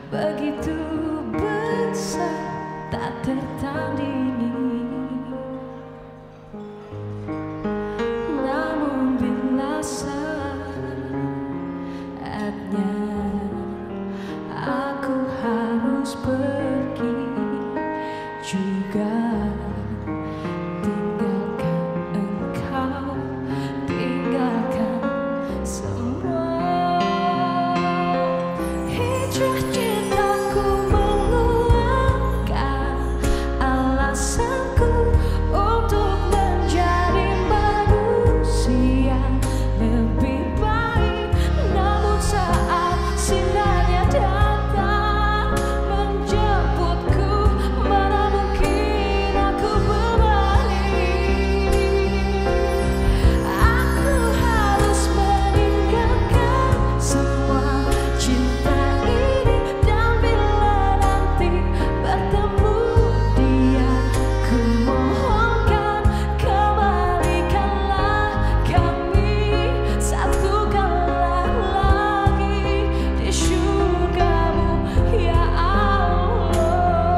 begitu besar tak tertandingi. Namun bila saatnya aku harus pergi juga, tinggalkan engkau, tinggalkan semua. Hijrah cintaku menguatkan alasanku untuk menjadi manusia lebih baik. Namun saat sinarnya datang menjemputku, mana mungkin aku berbalik. Aku harus meninggalkan semua cinta ini, dan bila nanti bertemu dia, ku mohonkan kembalikanlah kami, satukanlah lagi di surgamu ya Allah.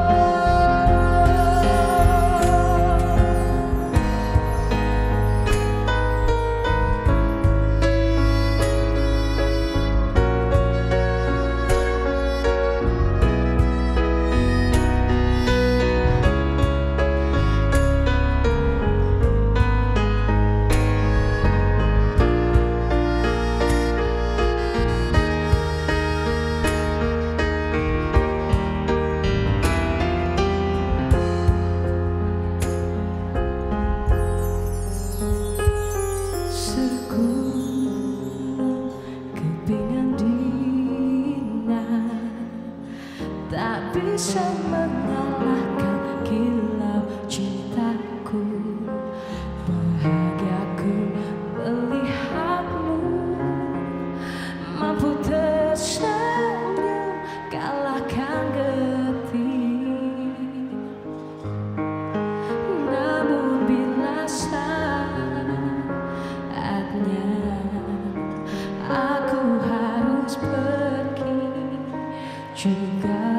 Segunung kepingan dina tak bisa mengalahkan kilau cintaku. Bahagiaku melihatmu mampu tersenyum kalahkan getih. Namun bila saatnya aku harus pergi juga,